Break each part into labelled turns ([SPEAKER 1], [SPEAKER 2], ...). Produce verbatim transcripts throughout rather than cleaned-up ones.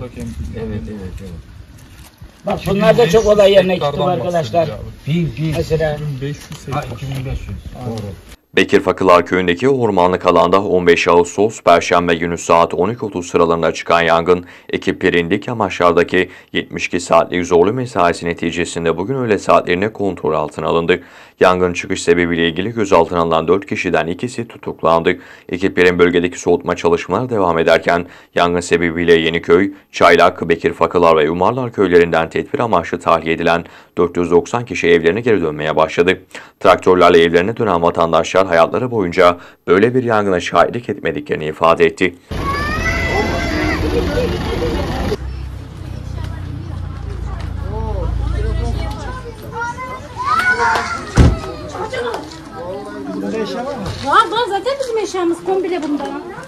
[SPEAKER 1] Evet, evet, evet.
[SPEAKER 2] Bak bunlar da çok olay yerine gittim arkadaşlar.
[SPEAKER 1] Bir, bir.
[SPEAKER 2] Mesela
[SPEAKER 1] iki bin beş yüz. Ha, iki bin beş yüz. Doğru.
[SPEAKER 3] Bekirfakılar köyündeki ormanlık alanda on beş Ağustos Perşembe günü saat on iki otuz sıralarında çıkan yangın, ekiplerin dik amaçlardaki yetmiş iki saatlik zorlu mesaisi neticesinde bugün öğle saatlerine kontrol altına alındı. Yangın çıkış sebebiyle ilgili gözaltına alınan dört kişiden ikisi tutuklandı. Ekiplerin bölgedeki soğutma çalışmaları devam ederken yangın sebebiyle Yeniköy, Çaylak, Bekirfakılar ve Umarlar köylerinden tedbir amaçlı tahliye edilen dört yüz doksan kişi evlerine geri dönmeye başladı. Traktörlerle evlerine dönen vatandaşlar hayatları boyunca böyle bir yangına şahitlik etmediklerini ifade etti.
[SPEAKER 4] Var var zaten bizim eşyamız komple bunda.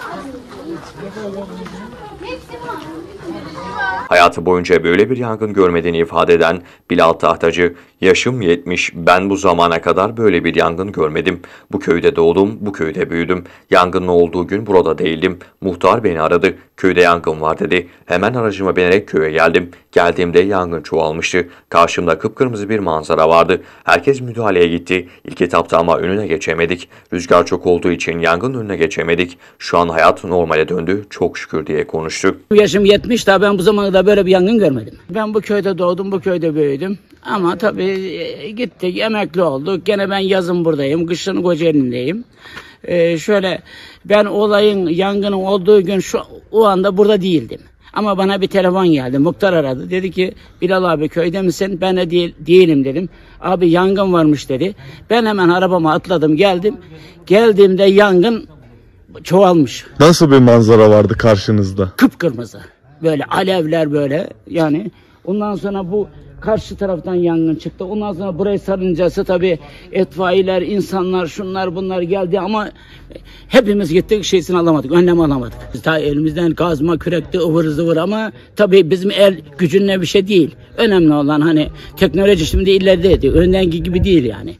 [SPEAKER 3] Hayatı boyunca böyle bir yangın görmediğini ifade eden Bilal Tahtacı, "Yaşım yetmiş, ben bu zamana kadar böyle bir yangın görmedim. Bu köyde doğdum, bu köyde büyüdüm. Yangının olduğu gün burada değildim. Muhtar beni aradı, köyde yangın var dedi. Hemen aracıma binerek köye geldim. Geldiğimde yangın çoğalmıştı. Karşımda kıpkırmızı bir manzara vardı. Herkes müdahaleye gitti. İlk etapta ama önüne geçemedik. Rüzgar çok olduğu için yangın önüne geçemedik. Şu an hayat normale döndü, çok şükür" diye konuştu.
[SPEAKER 2] yaşım yetmiş daha ben bu zamana kadar böyle bir yangın görmedim. Ben bu köyde doğdum, bu köyde büyüdüm. Ama tabii gittik, emekli olduk. Gene ben yazın buradayım, kışın Kocaeli'ndeyim. Ee, şöyle ben olayın, yangının olduğu gün şu o anda burada değildim. Ama bana bir telefon geldi. Muhtar aradı. Dedi ki Bilal abi köyde misin? Ben de değil, değilim dedim. Abi yangın varmış dedi. Ben hemen arabama atladım geldim. Geldiğimde yangın çoğalmış.
[SPEAKER 5] Nasıl bir manzara vardı karşınızda?
[SPEAKER 2] Kıpkırmızı. Böyle alevler böyle yani. Ondan sonra bu karşı taraftan yangın çıktı. Ondan sonra burayı sarıncası tabii itfaiyeler, insanlar, şunlar bunlar geldi ama hepimiz gittik şeysini alamadık, önlem alamadık. Ta elimizden kazma, kürekti, ıvır zıvır ama tabii bizim el gücünle bir şey değil. Önemli olan hani teknoloji şimdi ilerideydi. Öndenki gibi değil yani.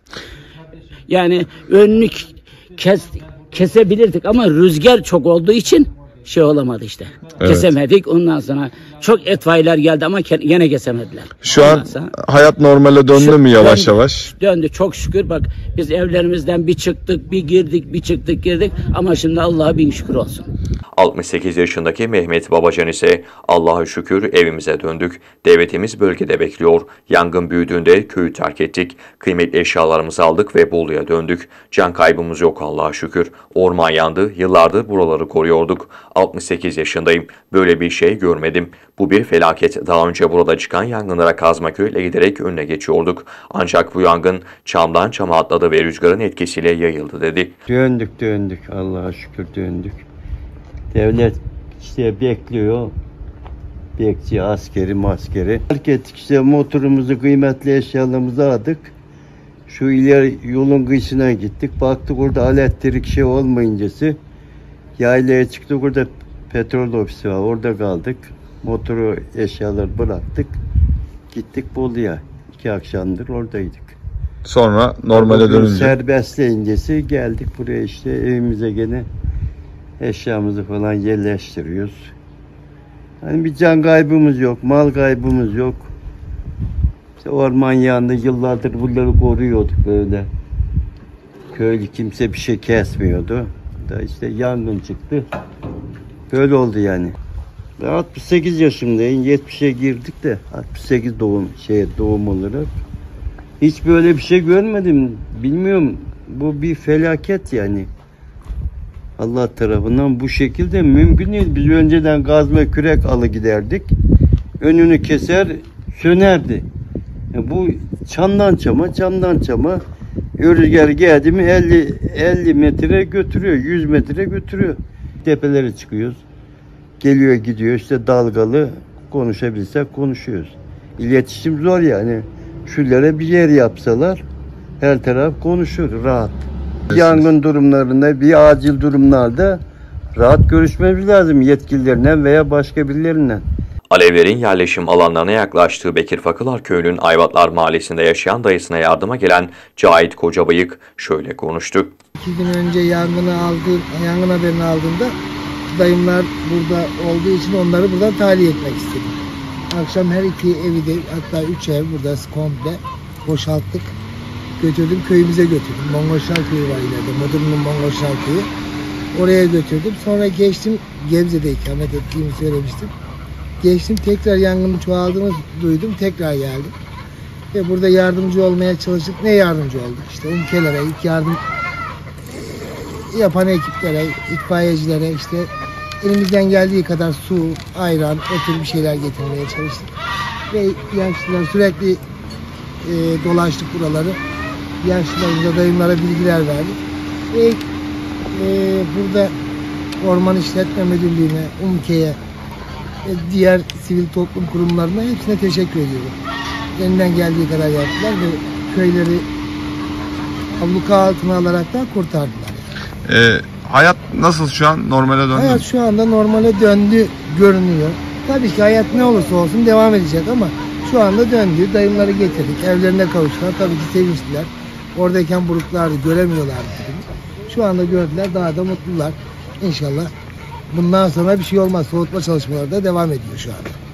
[SPEAKER 2] Yani önünü kes, kesebilirdik ama rüzgar çok olduğu için şey olamadı işte. Evet. Kesemedik. Ondan sonra çok itfaiyeler geldi ama yine kesemediler.
[SPEAKER 5] Şu
[SPEAKER 2] Ondan
[SPEAKER 5] an
[SPEAKER 2] sonra,
[SPEAKER 5] hayat normale döndü şu, mü yavaş döndü, yavaş?
[SPEAKER 2] Döndü çok şükür. Bak biz evlerimizden bir çıktık, bir girdik, bir çıktık, girdik ama şimdi Allah'a bin şükür olsun.
[SPEAKER 3] altmış sekiz yaşındaki Mehmet Babacan ise "Allah'a şükür evimize döndük. Devletimiz bölgede bekliyor. Yangın büyüdüğünde köyü terk ettik. Kıymetli eşyalarımızı aldık ve Bolu'ya döndük. Can kaybımız yok Allah'a şükür. Orman yandı. Yıllardır buraları koruyorduk. altmış sekiz yaşındayım. Böyle bir şey görmedim. Bu bir felaket. Daha önce burada çıkan yangınlara Kazmaköy'le giderek önüne geçiyorduk. Ancak bu yangın çamdan çama atladı ve rüzgarın etkisiyle yayıldı" dedi.
[SPEAKER 6] Döndük döndük. Allah'a şükür döndük. Devlet işte bekliyor. Bekçi, askeri, maskeri. Fark ettik işte motorumuzu, kıymetli eşyalarımızı aldık. Şu ileri yolun kıyısına gittik. Baktık orada elektrik şey olmayıncası. Yaylaya çıktık, orada petrol ofisi var. Orada kaldık. Motoru, eşyaları bıraktık. Gittik Bolu'ya. İki akşamdır oradaydık.
[SPEAKER 5] Sonra normale dönünce?
[SPEAKER 6] Serbestleyingesi geldik buraya işte evimize gene eşyamızı falan yerleştiriyoruz. Hani bir can kaybımız yok, mal kaybımız yok. İşte orman yanında yıllardır bunları koruyorduk böyle. Köylü kimse bir şey kesmiyordu. Da işte yangın çıktı. Böyle oldu yani. Ben altmış sekiz yaşındayım. yetmişe girdik de altmış sekiz doğum şey doğum olarak. Hiç böyle bir şey görmedim. Bilmiyorum. Bu bir felaket yani. Allah tarafından bu şekilde mümkün değil. Biz önceden gaz ve kürek alı giderdik. Önünü keser, sönerdi. Yani bu çamdan çama, çamdan çama rüzgar geldi mi elli elli metre götürüyor, yüz metre götürüyor. Tepelere çıkıyoruz. Geliyor gidiyor işte dalgalı, konuşabilsek konuşuyoruz. İletişim zor yani. Şuraya bir yer yapsalar her taraf konuşur rahat. Yangın durumlarında, bir acil durumlarda rahat görüşmemiz lazım yetkililerine veya başka birilerinden.
[SPEAKER 3] Alevlerin yerleşim alanlarına yaklaştığı Bekirfakılar Köyü'nün Ayvatlar Mahallesi'nde yaşayan dayısına yardıma gelen Cahit Kocabıyık şöyle konuştu.
[SPEAKER 7] İki gün önce yangını aldı, yangın haberini aldığında dayımlar burada olduğu için onları buradan tahliye etmek istedim. Akşam her iki evi de, hatta üç ev burada komple boşalttık. Götürdüm, köyümüze götürdüm. Mongoşlar köyü var ileride. Modurnu'nun Mongoşlar köyü. Oraya götürdüm. Sonra geçtim. Gebze'de ikamet ettiğimi söylemiştim. Geçtim, tekrar yangının çoğaldığını duydum. Tekrar geldim. Ve burada yardımcı olmaya çalıştık. Ne yardımcı olduk? İşte ülkelere, ilk yardım yapan ekiplere, itfaiyecilere işte elimizden geldiği kadar su, ayran, o tür bir şeyler getirmeye çalıştık. Ve yaşlılar sürekli e, dolaştık buraları. Yaşlılarımıza, dayımlara bilgiler verdik. Ve e, burada Orman İşletme Müdürlüğü'ne, UMKE'ye ve diğer sivil toplum kurumlarına hepsine teşekkür ediyorum. Elinden geldiği kadar yaptılar ve köyleri abluka altına alarak da kurtardılar.
[SPEAKER 5] Ee, hayat nasıl şu an? Normale döndü mü?
[SPEAKER 7] Hayat şu anda normale döndü görünüyor. Tabii ki hayat ne olursa olsun devam edecek ama şu anda döndü. Dayımları getirdik. Evlerine kavuştular. Tabii ki sevinçliler. Oradayken buruklardı. Göremiyorlardı. Şu anda gördüler. Daha da mutlular. İnşallah bundan sonra bir şey olmaz. Soğutma çalışmaları da devam ediyor şu anda.